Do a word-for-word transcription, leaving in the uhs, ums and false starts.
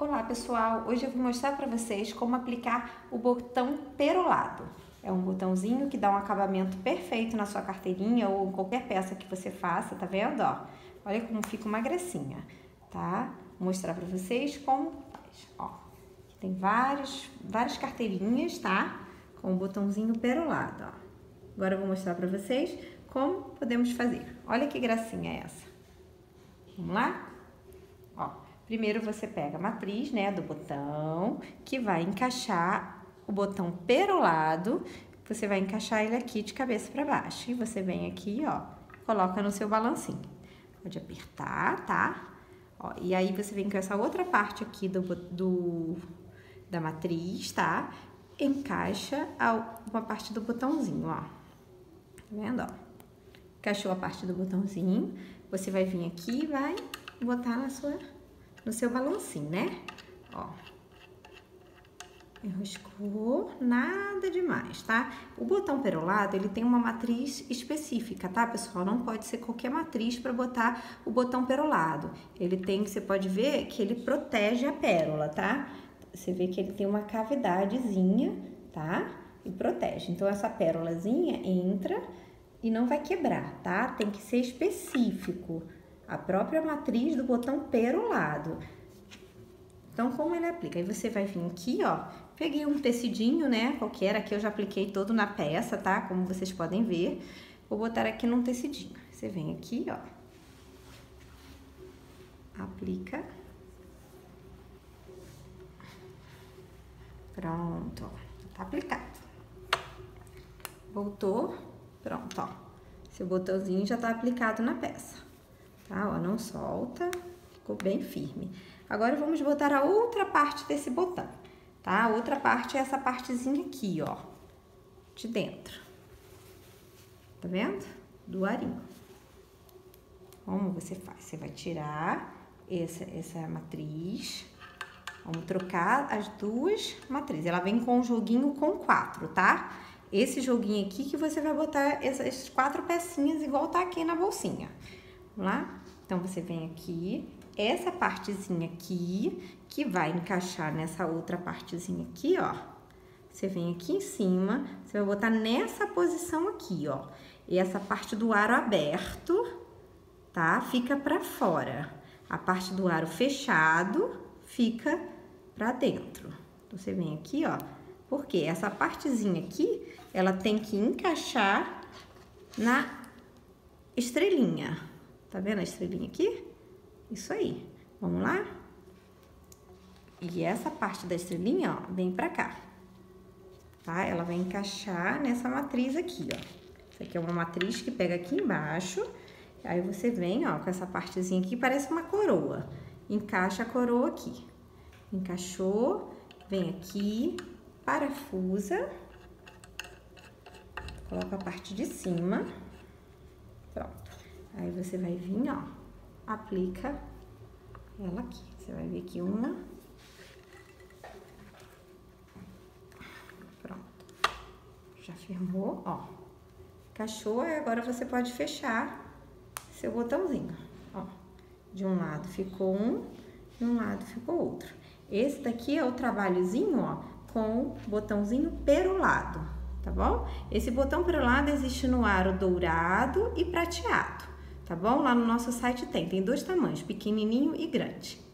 Olá pessoal, hoje eu vou mostrar para vocês como aplicar o botão perolado. É um botãozinho que dá um acabamento perfeito na sua carteirinha ou em qualquer peça que você faça, tá vendo? Ó, olha como fica uma gracinha, tá? Vou mostrar para vocês como faz, ó. Tem vários, várias carteirinhas, tá? Com o botãozinho perolado, ó. Agora eu vou mostrar para vocês como podemos fazer. Olha que gracinha é essa. Vamos lá? Ó, primeiro você pega a matriz, né, do botão, que vai encaixar o botão perolado. Você vai encaixar ele aqui de cabeça para baixo. E você vem aqui, ó, coloca no seu balancinho. Pode apertar, tá? Ó, e aí você vem com essa outra parte aqui do, do da matriz, tá? Encaixa a, uma parte do botãozinho, ó. Tá vendo, ó? Encaixou a parte do botãozinho. Você vai vir aqui e vai botar na sua, no seu balancinho, né? Ó. Enroscou, nada demais, tá? O botão perolado, ele tem uma matriz específica, tá, pessoal? Não pode ser qualquer matriz para botar o botão perolado. Ele tem, você pode ver que ele protege a pérola, tá? Você vê que ele tem uma cavidadezinha, tá? E protege. Então, essa pérolazinha entra e não vai quebrar, tá? Tem que ser específico. A própria matriz do botão perolado. Então, como ele aplica? Aí você vai vir aqui, ó. Peguei um tecidinho, né? Qualquer, aqui eu já apliquei todo na peça, tá? Como vocês podem ver. Vou botar aqui num tecidinho. Você vem aqui, ó. Aplica. Pronto, ó. Tá aplicado. Voltou. Pronto, ó. Seu botãozinho já tá aplicado na peça. Tá, ó, não solta. Ficou bem firme. Agora, vamos botar a outra parte desse botão, tá? A outra parte é essa partezinha aqui, ó. De dentro. Tá vendo? Do arinho. Como você faz? Você vai tirar essa, essa matriz. Vamos trocar as duas matrizes. Ela vem com um joguinho com quatro, tá? Esse joguinho aqui que você vai botar essas quatro pecinhas igual tá aqui na bolsinha. Vamos lá? Então, você vem aqui, essa partezinha aqui, que vai encaixar nessa outra partezinha aqui, ó. Você vem aqui em cima, você vai botar nessa posição aqui, ó. E essa parte do aro aberto, tá? Fica pra fora. A parte do aro fechado fica pra dentro. Então, você vem aqui, ó. Porque essa partezinha aqui, ela tem que encaixar na estrelinha. Tá vendo a estrelinha aqui? Isso aí. Vamos lá? E essa parte da estrelinha, ó, vem pra cá. Tá? Ela vai encaixar nessa matriz aqui, ó. Essa aqui é uma matriz que pega aqui embaixo. Aí você vem, ó, com essa partezinha aqui, parece uma coroa. Encaixa a coroa aqui. Encaixou, vem aqui, parafusa. Coloca a parte de cima. Pronto. Aí você vai vir, ó, aplica ela aqui. Você vai ver aqui uma. Pronto. Já firmou, ó. Encaixou, e agora você pode fechar seu botãozinho, ó. De um lado ficou um, de um lado ficou outro. Esse daqui é o trabalhozinho, ó, com o botãozinho perolado, tá bom? Esse botão perolado existe no aro dourado e prateado. Tá bom? Lá no nosso site tem, tem dois tamanhos, pequenininho e grande.